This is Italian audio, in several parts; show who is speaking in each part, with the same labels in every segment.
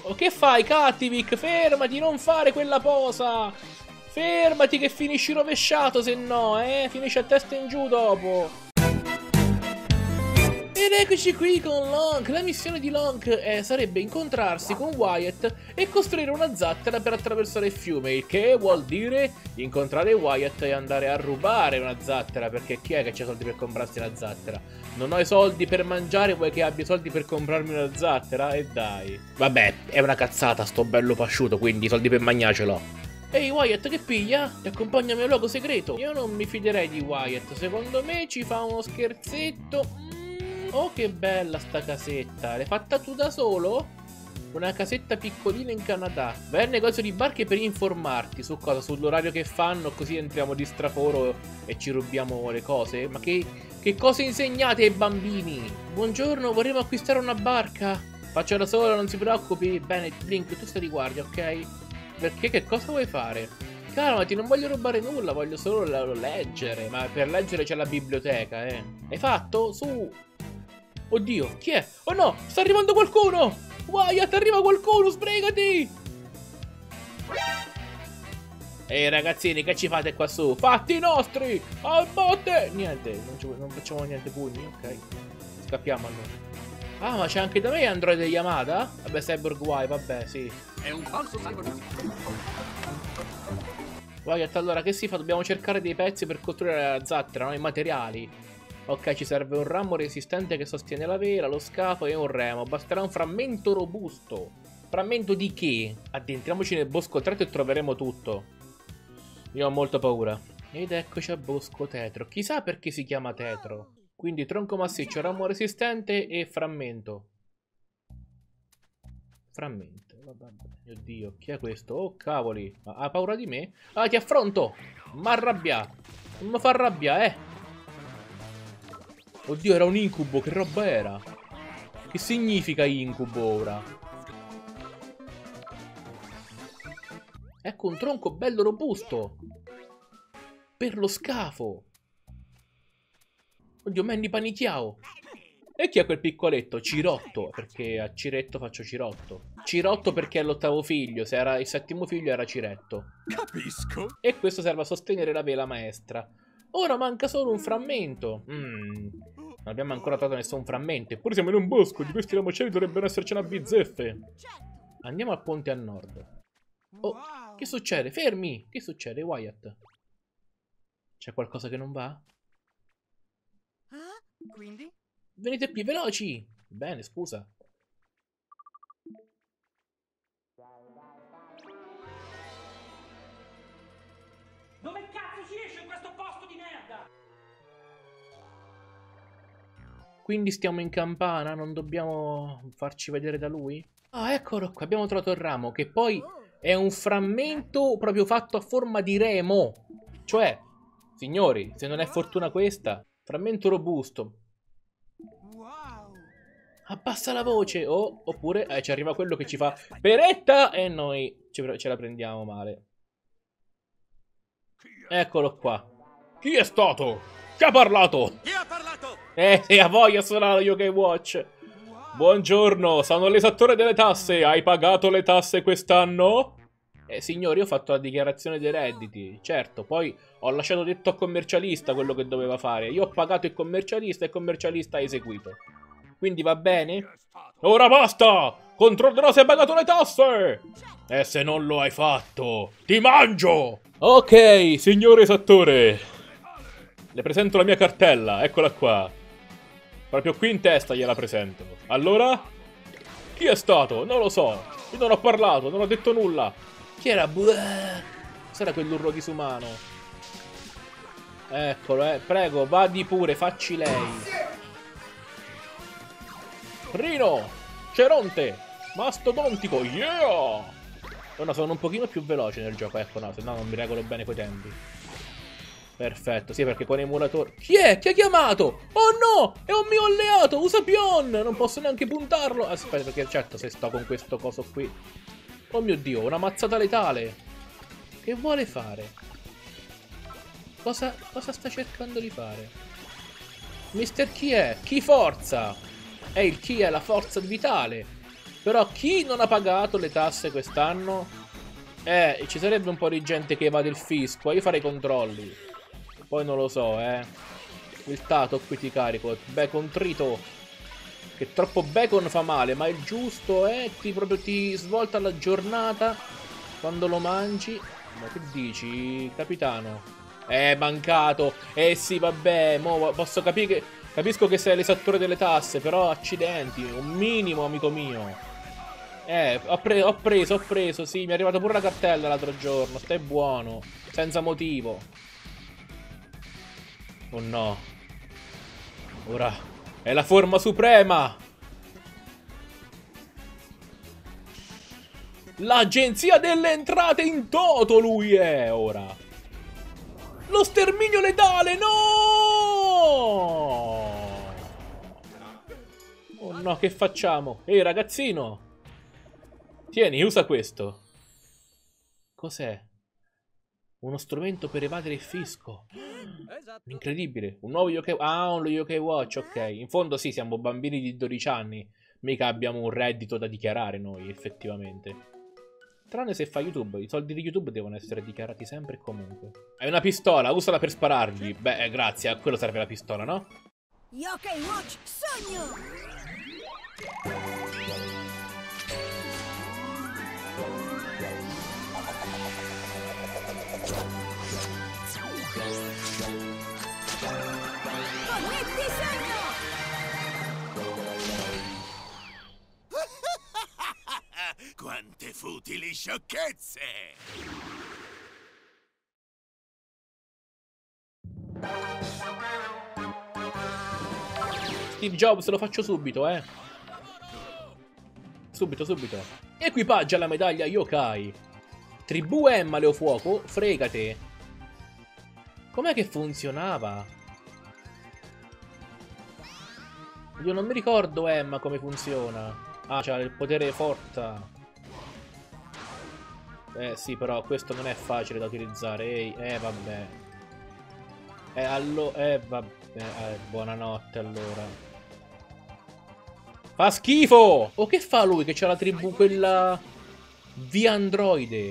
Speaker 1: Oh, che fai, Cattivic? Fermati, non fare quella posa! Fermati che finisci rovesciato, se no, finisci a testa in giù dopo. Ed eccoci qui con Lonk. La missione di Lonk sarebbe incontrarsi con Wyatt e costruire una zattera per attraversare il fiume, il che vuol dire incontrare Wyatt e andare a rubare una zattera, perché chi è che c'ha soldi per comprarsi una zattera? Non ho i soldi per mangiare, vuoi che abbia i soldi per comprarmi una zattera? E dai. Vabbè, è una cazzata sto bello pasciuto, quindi i soldi per mangiare ce l'ho. Ehi Wyatt, che piglia? Ti accompagno al mio luogo segreto. Io non mi fiderei di Wyatt, secondo me ci fa uno scherzetto. Oh, che bella sta casetta. L'hai fatta tu da solo? Una casetta piccolina in Canada. Vai al negozio di barche per informarti su cosa? Sull'orario che fanno, così entriamo di straforo e ci rubiamo le cose. Ma che cosa insegnate ai bambini? Buongiorno, vorremmo acquistare una barca. Faccio da solo, non si preoccupi. Bene, Blink, tu stai di guardia, ok? Perché? Che cosa vuoi fare? Calmati, non voglio rubare nulla, voglio solo leggere. Ma per leggere c'è la biblioteca, Hai fatto? Su! Oddio, chi è? Oh no, sta arrivando qualcuno! Wyatt, arriva qualcuno, sbrigati! Ehi ragazzini, che ci fate qua su? Fatti i nostri! Al botte! Niente, non facciamo niente pugni, ok. Scappiamo allora. Ah, ma c'è anche da me Android Yamada? Vabbè, Cyborg Y, vabbè, sì.
Speaker 2: È un falso salvagente.
Speaker 1: Wyatt, allora, che si fa? Dobbiamo cercare dei pezzi per costruire la zattera, no? I materiali. Ok, ci serve un ramo resistente che sostiene la vela, lo scafo e un remo. Basterà un frammento robusto. Frammento di che? Addentriamoci nel bosco tetro e troveremo tutto. Io ho molta paura. Ed eccoci a bosco tetro. Chissà perché si chiama tetro. Quindi tronco massiccio, ramo resistente e frammento. Frammento. Vabbè. Oddio, chi è questo? Oh, cavoli. Ha paura di me? Ah, ti affronto! M'arrabbia. Non mi fa arrabbiare, Oddio, era un incubo, che roba era? Che significa incubo ora? Ecco un tronco bello robusto. Per lo scafo. Oddio, Manny Panichiao. E chi è quel piccoletto? Cirotto, perché a Ciretto faccio Cirotto. Cirotto perché è l'ottavo figlio, se era il settimo figlio era Ciretto.
Speaker 2: Capisco.
Speaker 1: E questo serve a sostenere la vela maestra. Ora manca solo un frammento. Non abbiamo ancora trovato nessun frammento. Eppure siamo in un bosco. Di questi ramoscelli dovrebbero esserci una bizzeffe. Andiamo al ponte a nord. Oh, che succede? Fermi! Che succede, Wyatt? C'è qualcosa che non va?
Speaker 2: Quindi?
Speaker 1: Venite qui, veloci! Bene, scusa.
Speaker 3: Dove cazzo si esce in questo posto di merda?
Speaker 1: Quindi stiamo in campana, non dobbiamo farci vedere da lui? Ah, eccolo qua, abbiamo trovato il ramo, che poi è un frammento proprio fatto a forma di remo. Cioè, signori, se non è fortuna questa, frammento robusto. Abbassa la voce, oppure ci arriva quello che ci fa peretta e noi ce la prendiamo male. Eccolo qua. Chi è stato? Chi ha parlato?
Speaker 2: Chi ha parlato?
Speaker 1: E a voglia suonare Yoga Watch. Buongiorno, sono l'esattore delle tasse. Hai pagato le tasse quest'anno? Signori, ho fatto la dichiarazione dei redditi. Certo, poi ho lasciato detto al commercialista quello che doveva fare. Io ho pagato il commercialista e il commercialista ha eseguito. Quindi va bene? Ora basta! Controllerò se hai pagato le tasse! E se non lo hai fatto, ti mangio! Ok, signore esattore. Le presento la mia cartella, eccola qua. Proprio qui in testa gliela presento. Allora? Chi è stato? Non lo so. Io non ho parlato, non ho detto nulla. Chi era? Sarà quell'urlo disumano. Eccolo, prego, vadi pure, facci lei. Rino! Ceronte! Mastodontico, yeah! No, sono un pochino più veloce nel gioco, ecco, no, se no non mi regolo bene coi tempi. Perfetto, sì, perché con emulatore... Chi è? Chi ha chiamato? Oh no! È un mio alleato! Usa Pion! Non posso neanche puntarlo! Aspetta, perché certo, se sto con questo coso qui... Oh mio Dio, una mazzata letale! Che vuole fare? Cosa sta cercando di fare? Mister chi è? Chi forza? Il chi è la forza vitale. Però chi non ha pagato le tasse quest'anno? Ci sarebbe un po' di gente che evade il fisco. Io farei controlli. Poi non lo so, Il tato qui ti carico. Bacon trito. Che troppo bacon fa male, ma il giusto proprio ti svolta la giornata quando lo mangi. Ma che dici, capitano? Mancato. Sì, vabbè, mo posso capire che... Capisco che sei l'esattore delle tasse, però accidenti, un minimo, amico mio. Ho preso, sì, mi è arrivata pure la cartella l'altro giorno, stai buono, senza motivo. Oh no. Ora è la forma suprema. L'agenzia delle entrate in toto lui è ora. Lo sterminio letale, no! Oh no, che facciamo? Ehi ragazzino, tieni, usa questo. Cos'è? Uno strumento per evadere il fisco. Incredibile. Un nuovo Yokai... Ah, un Yokai Watch, ok. In fondo sì, siamo bambini di 12 anni. Mica abbiamo un reddito da dichiarare noi, effettivamente. Tranne se fa YouTube. I soldi di YouTube devono essere dichiarati sempre e comunque. Hai una pistola, usala per sparargli. Beh, grazie, a quello serve la pistola, no?
Speaker 4: Yokai Watch, sogno! Connetti sogno!
Speaker 2: Quante futili sciocchezze!
Speaker 1: Steve Jobs, lo faccio subito, Subito, subito. Equipaggia la medaglia Yokai. Tribù Emma Leofuoco, fregate. Com'è che funzionava? Io non mi ricordo Emma come funziona. Ah, c'ha il potere forza. Sì, però questo non è facile da utilizzare. Vabbè. Vabbè. Buonanotte allora. Fa schifo! Oh, che fa lui che c'ha la tribù quella... via androide?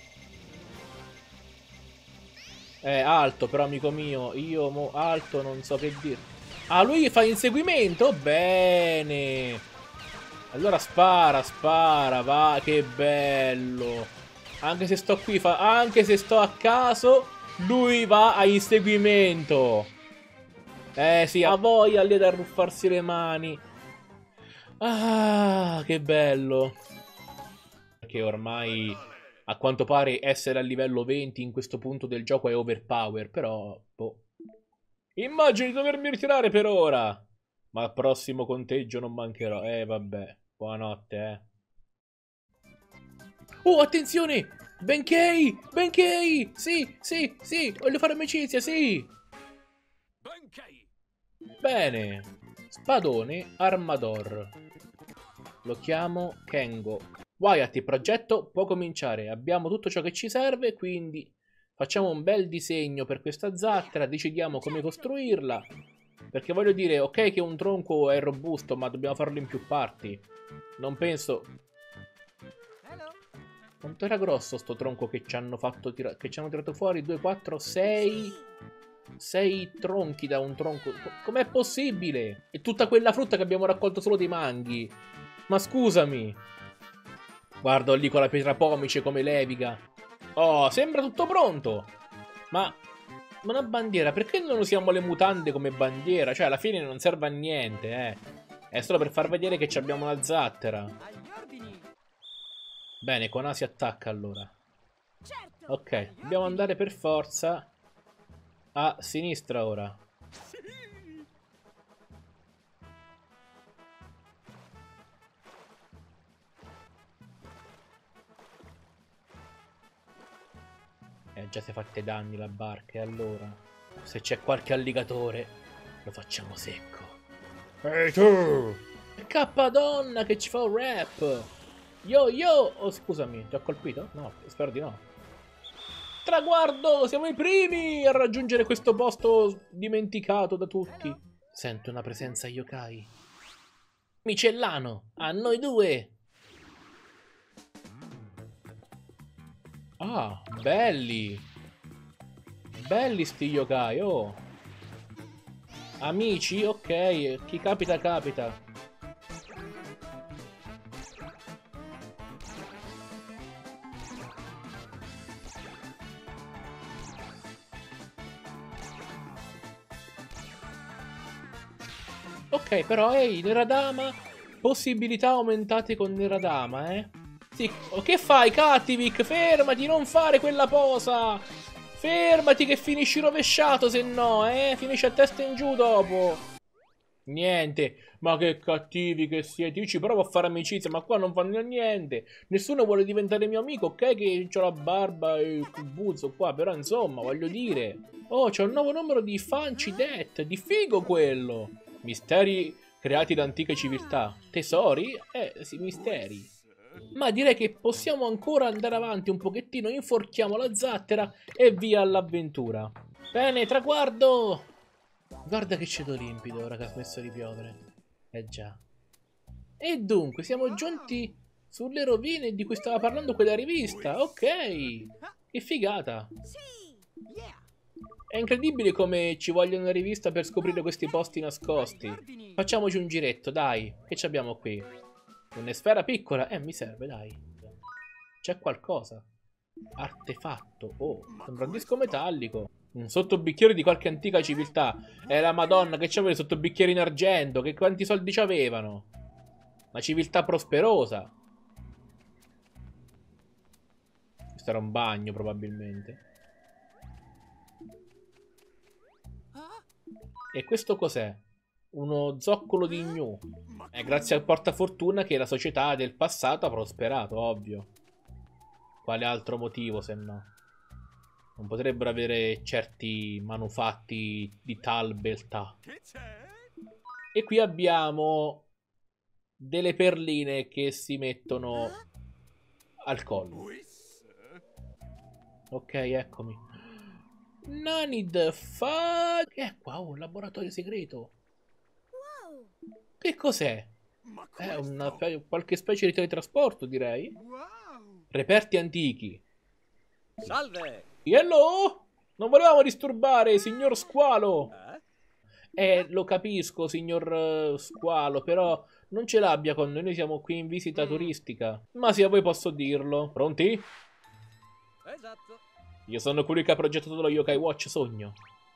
Speaker 1: Alto però, amico mio. Io mo alto non so che dire. Ah, lui fa inseguimento? Bene. Allora spara, va, che bello. Anche se sto qui, anche se sto a caso, lui va a inseguimento. Sì, ha voglia lì ad arruffarsi le mani. Ah, che bello. Perché ormai, a quanto pare, essere a livello 20 in questo punto del gioco è overpower, però, boh. Immagini di dovermi ritirare per ora. Ma al prossimo conteggio non mancherò. Vabbè. Buonanotte, Oh, attenzione! Benkei! Benkei! Sì, sì, sì! Voglio fare amicizia, sì! Bene. Spadone Armador. Lo chiamo Kengo. Wyatt, il progetto può cominciare. Abbiamo tutto ciò che ci serve, quindi facciamo un bel disegno per questa zattera. Decidiamo come costruirla. Perché voglio dire, ok che un tronco è robusto, ma dobbiamo farlo in più parti. Non penso... Quanto era grosso sto tronco che ci hanno fatto che ci hanno tirato fuori? 2, 4, 6... 6 tronchi da un tronco. Com'è possibile? E tutta quella frutta che abbiamo raccolto solo dei manghi. Ma scusami. Guardo lì con la pietra pomice come leviga. Oh, sembra tutto pronto. Ma una bandiera, perché non usiamo le mutande come bandiera? Cioè, alla fine non serve a niente, È solo per far vedere che abbiamo una zattera. Bene, Konami si attacca allora. Ok, dobbiamo andare per forza a sinistra ora. Già si è fatte danni la barca, e allora? Se c'è qualche alligatore, lo facciamo secco. Ehi tu! K-donna che ci fa un rap! Yo yo! Oh, scusami, ti ho colpito? No, spero di no. Traguardo! Siamo i primi a raggiungere questo posto dimenticato da tutti. Sento una presenza yokai. Micellano, a noi due! Ah, belli. Belli sti yokai, oh. Amici, ok. Chi capita, capita. Ok, però, ehi, Neradama, possibilità aumentate con Neradama, eh? Sì, che fai, Cattivic? Fermati, non fare quella posa! Fermati che finisci rovesciato, se no, finisci a testa in giù dopo. Niente, ma che cattivi che siete. Io ci provo a fare amicizia, ma qua non fanno niente. Nessuno vuole diventare mio amico, ok? Che ho la barba e il cubuzzo qua, però insomma, voglio dire. Oh, c'è un nuovo numero di Fanci Det, di figo quello. Misteri creati da antiche civiltà. Tesori? Sì, misteri. Ma direi che possiamo ancora andare avanti un pochettino, inforchiamo la zattera e via all'avventura. Bene, traguardo! Guarda che cielo limpido ora che ha smesso di piovere. Già. E dunque, siamo giunti sulle rovine di cui stava parlando quella rivista. Ok! Che figata! È incredibile come ci voglia una rivista per scoprire questi posti nascosti. Facciamoci un giretto, dai. Che ci abbiamo qui? Una sfera piccola? Mi serve, dai. C'è qualcosa. Artefatto. Oh, sembra un disco metallico. Un sottobicchiere di qualche antica civiltà. La Madonna, che c'aveva i sottobicchieri in argento? Che quanti soldi c'avevano? Una civiltà prosperosa. Questo era un bagno, probabilmente. E questo cos'è? Uno zoccolo di gnu. È grazie al portafortuna che la società del passato ha prosperato, ovvio. Quale altro motivo, se no? Non potrebbero avere certi manufatti di tal beltà. E qui abbiamo delle perline che si mettono al collo. Ok, eccomi. Nanid fa... Che è qua? Oh, un laboratorio segreto. Che cos'è? È qualche specie di teletrasporto, direi. Reperti antichi.
Speaker 5: Salve!
Speaker 1: Hello? Non volevamo disturbare, signor Squalo. Lo capisco, signor Squalo, però non ce l'abbia con noi siamo qui in visita turistica. Ma sì, a voi posso dirlo. Pronti?
Speaker 5: Esatto.
Speaker 1: Io sono colui che ha progettato lo Yokai Watch Sogno.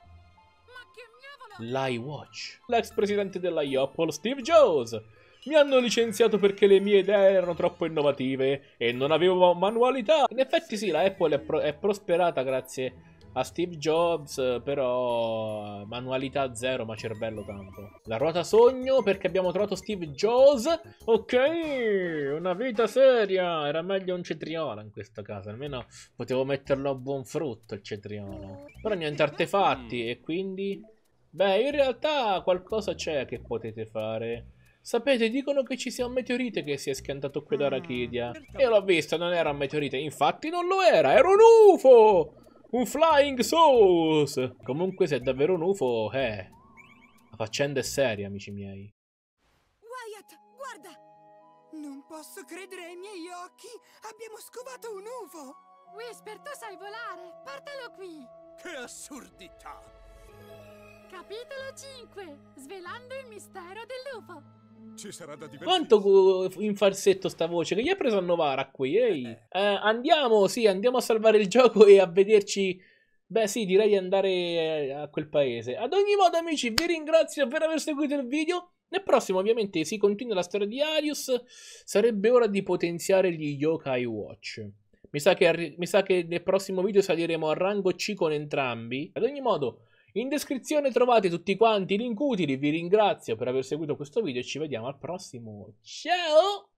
Speaker 1: L'iWatch. L'ex presidente della Apple, Steve Jobs. Mi hanno licenziato perché le mie idee erano troppo innovative e non avevo manualità. In effetti sì, la Apple è prosperata grazie a Steve Jobs, però manualità zero, ma cervello tanto. La ruota sogno perché abbiamo trovato Steve Jobs. Ok, una vita seria. Era meglio un cetriolo in questa casa, almeno potevo metterlo a buon frutto il cetriolo. Però niente artefatti e quindi... Beh, in realtà qualcosa c'è che potete fare. Sapete, dicono che ci sia un meteorite che si è schiantato qui ad Arachidia. E l'ho visto, non era un meteorite, infatti non lo era un UFO! Un Flying Sauce! Comunque se è davvero un UFO, la faccenda è seria, amici miei.
Speaker 4: Wyatt, guarda!
Speaker 6: Non posso credere ai miei occhi! Abbiamo scovato un UFO!
Speaker 7: Whisper, tu sai volare! Portalo qui!
Speaker 2: Che assurdità!
Speaker 7: Capitolo 5. Svelando il mistero dell'UFO.
Speaker 2: Ci sarà da divertirsi.
Speaker 1: Quanto in falsetto sta voce? Che gli ha preso a Novara qui, ehi? Andiamo, sì, andiamo a salvare il gioco e a vederci... Beh sì, direi di andare a quel paese. Ad ogni modo, amici, vi ringrazio per aver seguito il video. Nel prossimo, ovviamente, si continua la storia di Arius. Sarebbe ora di potenziare gli Yokai Watch. Mi sa che nel prossimo video saliremo a rango C con entrambi. Ad ogni modo... In descrizione trovate tutti quanti i link utili, vi ringrazio per aver seguito questo video e ci vediamo al prossimo. Ciao!